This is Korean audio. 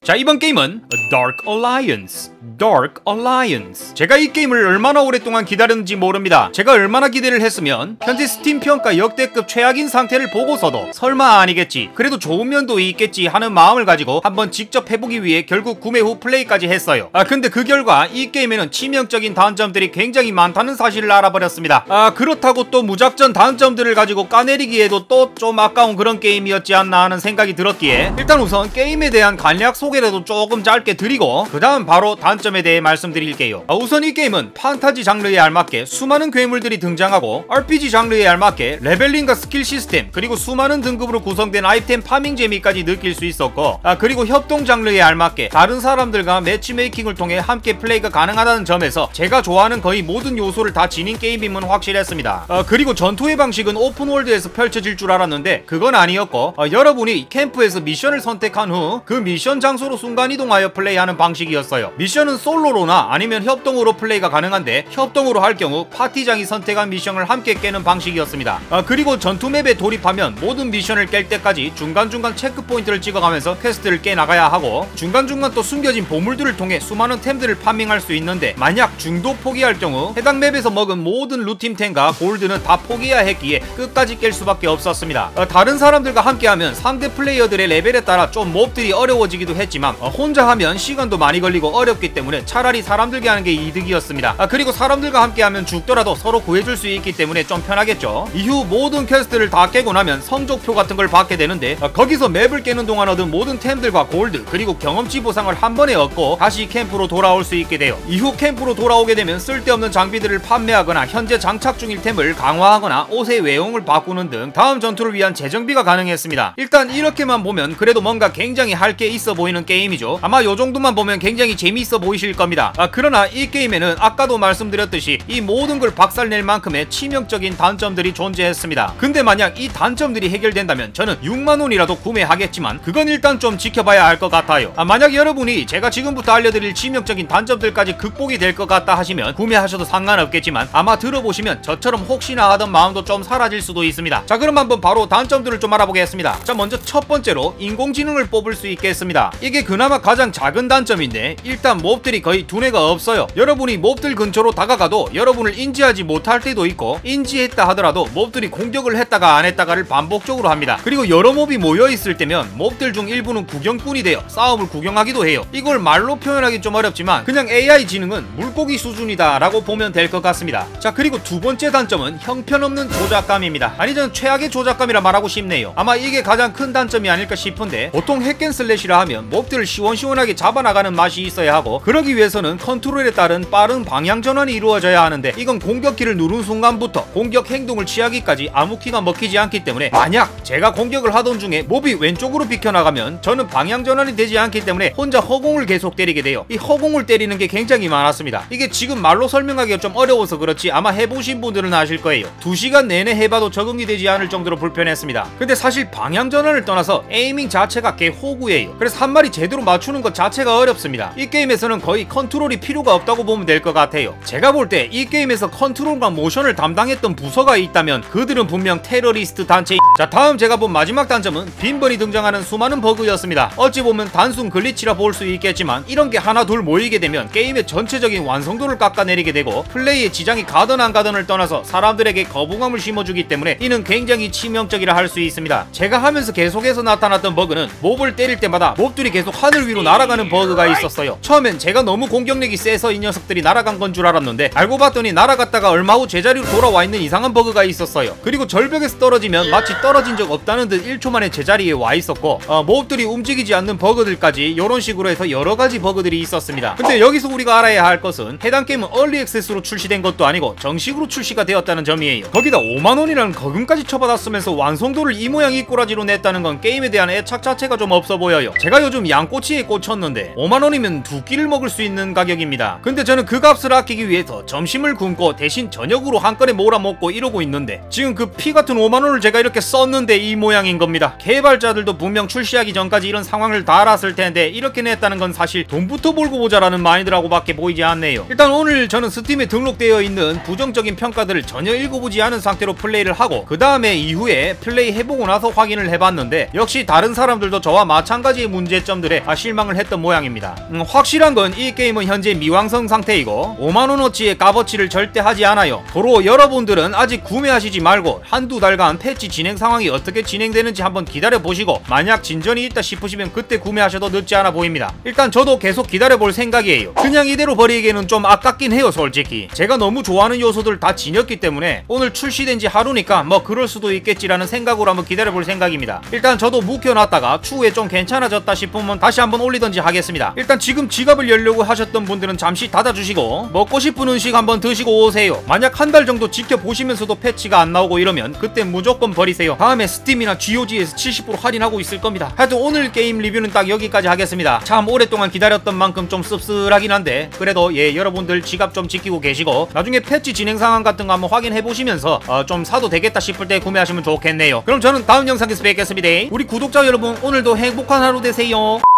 자, 이번 게임은 Dark Alliance. Dark Alliance. 제가 이 게임을 얼마나 오랫동안 기다렸는지 모릅니다. 제가 얼마나 기대를 했으면 현재 스팀 평가 역대급 최악인 상태를 보고서도 설마 아니겠지, 그래도 좋은 면도 있겠지 하는 마음을 가지고 한번 직접 해보기 위해 결국 구매 후 플레이까지 했어요. 근데 그 결과 이 게임에는 치명적인 단점들이 굉장히 많다는 사실을 알아버렸습니다. 그렇다고 또 무작정 단점들을 가지고 까내리기에도 또 좀 아까운 그런 게임이었지 않나 하는 생각이 들었기에 일단 우선 게임에 대한 간략 소개라도 조금 짧게 드리고 그 다음 바로 단점에 대해 말씀드릴게요. 우선 이 게임은 판타지 장르에 알맞게 수많은 괴물들이 등장하고 RPG 장르에 알맞게 레벨링과 스킬 시스템 그리고 수많은 등급으로 구성된 아이템 파밍 재미까지 느낄 수 있었고, 그리고 협동 장르에 알맞게 다른 사람들과 매치메이킹을 통해 함께 플레이가 가능하다는 점에서 제가 좋아하는 거의 모든 요소를 다 지닌 게임임은 확실했습니다. 그리고 전투의 방식은 오픈월드에서 펼쳐질 줄 알았는데 그건 아니었고, 여러분이 캠프에서 미션을 선택한 후 그 미션 장소로 순간이동하여 플레이하는 방식이었어요. 미션은 솔로로나 아니면 협동으로 플레이가 가능한데 협동으로 할 경우 파티장이 선택한 미션을 함께 깨는 방식이었습니다. 그리고 전투 맵에 돌입하면 모든 미션을 깰 때까지 중간중간 체크포인트를 찍어가면서 퀘스트를 깨나가야 하고, 중간중간 또 숨겨진 보물들을 통해 수많은 템들을 파밍할 수 있는데 만약 중도 포기할 경우 해당 맵에서 먹은 모든 루틴템과 골드는 다 포기해야 했기에 끝까지 깰 수밖에 없었습니다. 다른 사람들과 함께하면 상대 플레이어들의 레벨에 따라 좀 몹들이 어려워지기도 했지만 혼자 하면 시간도 많이 걸리고 어렵기 때문에 차라리 사람들과 하는 게 이득이었습니다. 그리고 사람들과 함께하면 죽더라도 서로 구해줄 수 있기 때문에 좀 편하겠죠. 이후 모든 퀘스트를 다 깨고 나면 성적표 같은 걸 받게 되는데 거기서 맵을 깨는 동안 얻은 모든 템들과 골드 그리고 경험치 보상을 한 번에 얻고 다시 캠프로 돌아올 수 있게 돼요. 이후 캠프로 돌아오게 되면 쓸데없는 장비들을 판매하거나 현재 장착 중일 템을 강화하거나 옷의 외형을 바꾸는 등 다음 전투를 위한 재정비가 가능했습니다. 일단 이렇게만 보면 그래도 뭔가 굉장히 할 게 있어 보이는 게임이죠. 아마 요 정도만 보면 굉장히 재미있어 보이실 겁니다. 그러나 이 게임에는 아까도 말씀드렸듯이 이 모든 걸 박살낼 만큼의 치명적인 단점들이 존재했습니다. 근데 만약 이 단점들이 해결된다면 저는 6만원이라도 구매하겠지만 그건 일단 좀 지켜봐야 할 것 같아요. 만약 여러분이 제가 지금부터 알려드릴 치명적인 단점들까지 극복이 될 것 같다 하시면 구매하셔도 상관없겠지만 아마 들어보시면 저처럼 혹시나 하던 마음도 좀 사라질 수도 있습니다. 자, 그럼 한번 바로 단점들을 좀 알아보겠습니다. 자, 먼저 첫 번째로 인공지능을 뽑을 수 있겠습니다. 이게 그나마 가장 작은 단점인데 일단 몹들이 거의 두뇌가 없어요. 여러분이 몹들 근처로 다가가도 여러분을 인지하지 못할 때도 있고, 인지했다 하더라도 몹들이 공격을 했다가 안 했다가를 반복적으로 합니다. 그리고 여러 몹이 모여있을 때면 몹들 중 일부는 구경꾼이 되어 싸움을 구경하기도 해요. 이걸 말로 표현하기 좀 어렵지만 그냥 AI 지능은 물고기 수준이다 라고 보면 될 것 같습니다. 자, 그리고 두 번째 단점은 형편없는 조작감입니다. 아니, 전 최악의 조작감이라 말하고 싶네요. 아마 이게 가장 큰 단점이 아닐까 싶은데, 보통 핵앤슬래시라 하면 몹들을 시원시원하게 잡아나가는 맛이 있어야 하고 그러기 위해서는 컨트롤에 따른 빠른 방향 전환이 이루어져야 하는데 이건 공격키를 누른 순간부터 공격 행동을 취하기까지 아무 키가 먹히지 않기 때문에 만약 제가 공격을 하던 중에 몹이 왼쪽으로 비켜나가면 저는 방향 전환이 되지 않기 때문에 혼자 허공을 계속 때리게 돼요. 이 허공을 때리는 게 굉장히 많았습니다. 이게 지금 말로 설명하기가 좀 어려워서 그렇지 아마 해보신 분들은 아실 거예요. 2시간 내내 해봐도 적응이 되지 않을 정도로 불편했습니다. 근데 사실 방향 전환을 떠나서 에이밍 자체가 개호구예요. 그래서 한 마리 제대로 맞추는 것 자체가 어렵습니다. 이 게임에서는 거의 컨트롤이 필요가 없다고 보면 될 것 같아요. 제가 볼 때 이 게임에서 컨트롤과 모션을 담당했던 부서가 있다면 그들은 분명 테러리스트 단체. 자, 다음 제가 본 마지막 단점은 빈번히 등장하는 수많은 버그였습니다. 어찌 보면 단순 글리치라 볼 수 있겠지만 이런 게 하나 둘 모이게 되면 게임의 전체적인 완성도를 깎아내리게 되고 플레이에 지장이 가든 안 가든을 떠나서 사람들에게 거부감을 심어주기 때문에 이는 굉장히 치명적이라 할 수 있습니다. 제가 하면서 계속해서 나타났던 버그는 몹을 때릴 때마다 몹들이 계속 하늘 위로 날아가는 버그가 있었어요. 처음엔 제가 너무 공격력이 세서 이 녀석들이 날아간 건 줄 알았는데 알고 봤더니 날아갔다가 얼마 후 제자리로 돌아와 있는 이상한 버그가 있었어요. 그리고 절벽에서 떨어지면 마치 떨어진 적 없다는 듯 1초 만에 제자리에 와 있었고, 몹들이 움직이지 않는 버그들까지 이런 식으로 해서 여러가지 버그들이 있었습니다. 근데 여기서 우리가 알아야 할 것은 해당 게임은 얼리 액세스로 출시된 것도 아니고 정식으로 출시가 되었다는 점이에요. 거기다 5만원이라는 거금까지 쳐받았으면서 완성도를 이 모양 이 꼬라지로 냈다는 건 게임에 대한 애착 자체가 좀 없어 보여요. 제가 요즘 양꼬치에 꽂혔는데 5만원이면 두 끼를 먹을 수 있는 가격입니다. 근데 저는 그 값을 아끼기 위해서 점심을 굶고 대신 저녁으로 한 건에 몰아먹고 이러고 있는데 지금 그 피 같은 5만원을 제가 이렇게 썼는데 이 모양인 겁니다. 개발자들도 분명 출시하기 전까지 이런 상황을 다 알았을 텐데 이렇게 냈다는 건 사실 돈부터 벌고 보자라는 마인드라고 밖에 보이지 않네요. 일단 오늘 저는 스팀에 등록되어 있는 부정적인 평가들을 전혀 읽어보지 않은 상태로 플레이를 하고 그 다음에 이후에 플레이 해보고 나서 확인을 해봤는데 역시 다른 사람들도 저와 마찬가지의 문제점들에 실망을 했던 모양입니다. 확실한 건 이 게임은 현재 미완성 상태이고 5만원어치의 값어치를 절대 하지 않아요. 도로 여러분들은 아직 구매하시지 말고 한두 달간 패치 진행 상황이 어떻게 진행되는지 한번 기다려보시고 만약 진전이 있다 싶으시면 그때 구매하셔도 늦지 않아 보입니다. 일단 저도 계속 기다려볼 생각이에요. 그냥 이대로 버리기에는 좀 아깝긴 해요. 솔직히 제가 너무 좋아하는 요소들 다 지녔기 때문에 오늘 출시된 지 하루니까 뭐 그럴 수도 있겠지라는 생각으로 한번 기다려볼 생각입니다. 일단 저도 묵혀놨다가 추후에 좀 괜찮아졌다 싶으면 다시 한번 올리던지 하겠습니다. 일단 지금 지갑을 열려고 하셨던 분들은 잠시 닫아주시고 먹고 싶은 음식 한번 드시고 오세요. 만약 한 달 정도 지켜보시면서도 패치가 안 나오고 이러면 그때 무조건 버리세요. 다음에 스팀이나 GOG에서 70% 할인하고 있을 겁니다. 하여튼 오늘 게임 리뷰는 딱 여기까지 하겠습니다. 참 오랫동안 기다렸던 만큼 좀 씁쓸하긴 한데 그래도 여러분들 지갑 좀 지키고 계시고 나중에 패치 진행 상황 같은 거 한번 확인해 보시면서 좀 사도 되겠다 싶을 때 구매하시면 좋겠네요. 그럼 저는 다음 영상에서 뵙겠습니다. 우리 구독자 여러분 오늘도 행복한 하루 되세요.